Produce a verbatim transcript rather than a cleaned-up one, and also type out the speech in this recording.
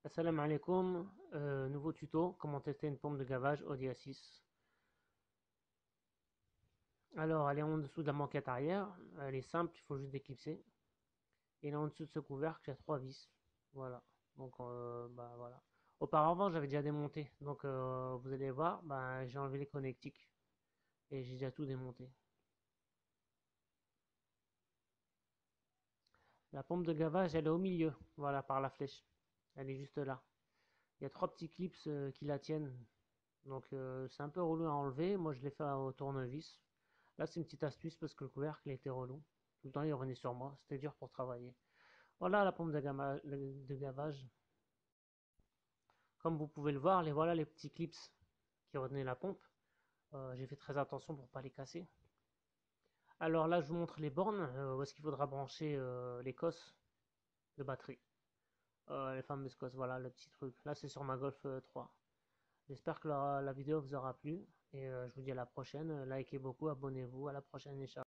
Assalamu alaikum, euh, nouveau tuto, comment tester une pompe de gavage Audi A six. Alors, elle est en dessous de la banquette arrière, elle est simple, il faut juste déclipser. Et là, en dessous de ce couvercle, il y a trois vis. Voilà, donc euh, bah voilà. Auparavant, j'avais déjà démonté, donc euh, vous allez voir, bah, j'ai enlevé les connectiques et j'ai déjà tout démonté. La pompe de gavage, elle est au milieu, voilà, par la flèche. Elle est juste là. Il y a trois petits clips euh, qui la tiennent, donc euh, c'est un peu relou à enlever. Moi, je l'ai fait au tournevis. Là, c'est une petite astuce parce que le couvercle était relou. Tout le temps, il revenait sur moi. C'était dur pour travailler. Voilà la pompe de, gama- de gavage. Comme vous pouvez le voir, les voilà les petits clips qui retenaient la pompe. Euh, j'ai fait très attention pour ne pas les casser. Alors là, je vous montre les bornes. Euh, où est-ce qu'il faudra brancher euh, les cosses de batterie. Euh, les fameuses cosses, voilà le petit truc. Là, c'est sur ma Golf euh, trois. J'espère que la, la vidéo vous aura plu. Et euh, je vous dis à la prochaine. Likez beaucoup, abonnez-vous. À la prochaine, Inch'Allah.